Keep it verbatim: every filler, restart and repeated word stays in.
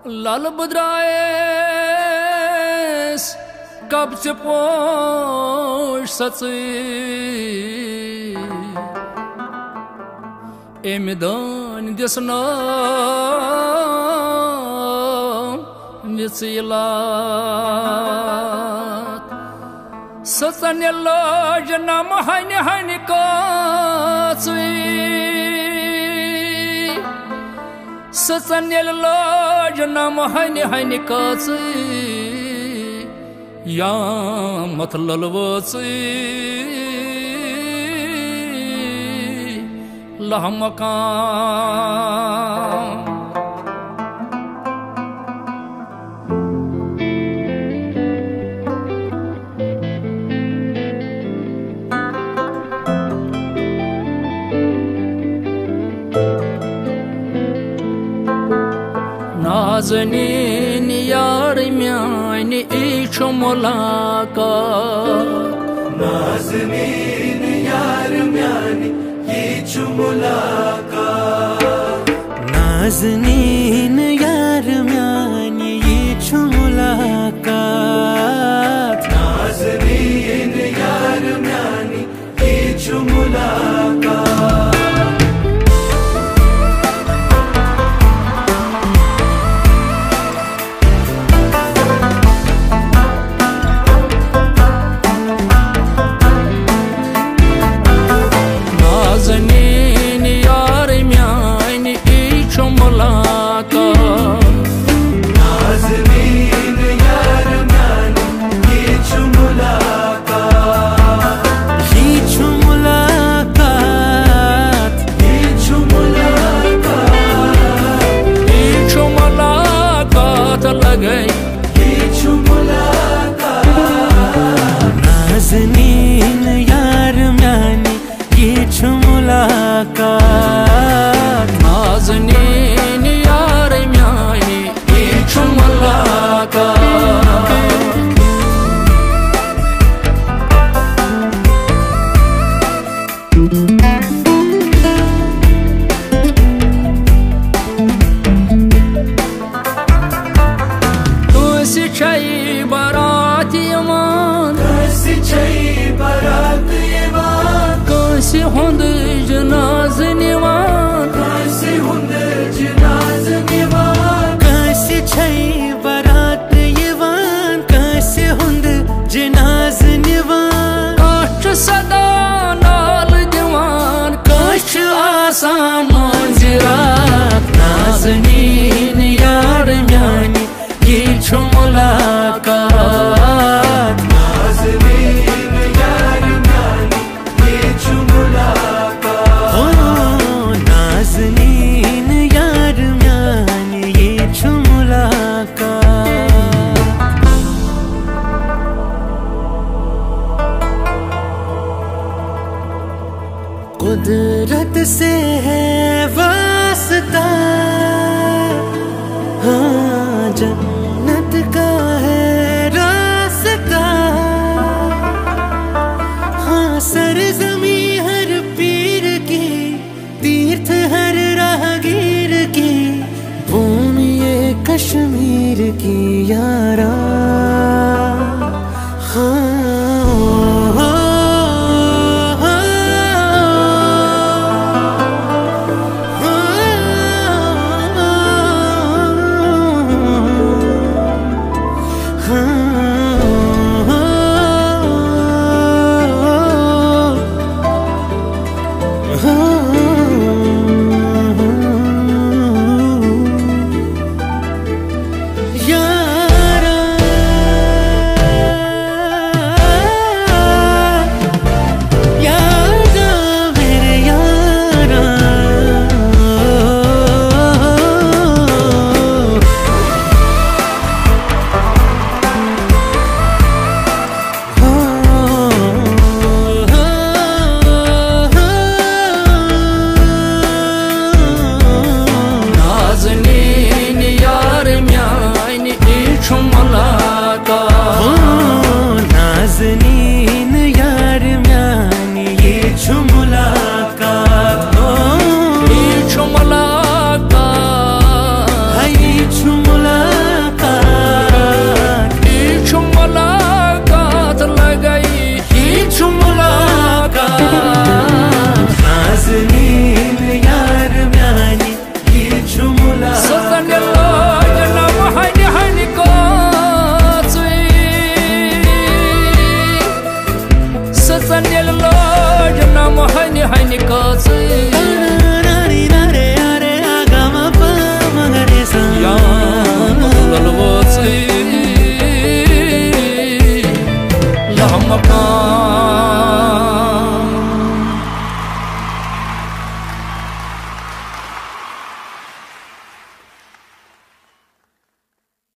लाल बद्रायस कब से पोश सची एमिदान दिसना विचिलात सचन जना महन हन काची सचन जना महन हन काची या मतलब वची लहमकान नाज़नीन यार म्यानी इच मुलाकात नाज़नीन यार म्यानी इच मुलाकात नाज़नीन यार म्यानी इच मुलाकात नाज़नीन यार म्यानी इच मुलाकात नाज़नीन यार म्यानी इच मुलाकात नाज़नीन यार म्यानी इच मुलाकात तुसी छई बारात यमान तुसी छई बारात यमान कंसी हुंद जनाज़ निवान कंसी हुंद जनाज़ निवान कंसी छई बारात यमान कंसी हुंद जनाज़ निवान कश सदा नाल दिवान कश आसान मंजिरात नाज़नीन यार म्यानी इच मुलाकात नाज़नीन यार म्यानी इच मुलाकात ओ नाज़नीन यार म्यानी इच मुलाकात कुदरत से है वास्ता हाँ जन्नत का है रास्ता हाँ सरज़मी हर पीर की तीर्थ हर राहगीर की भूमि ये कश्मीर की यारा हाँ निकास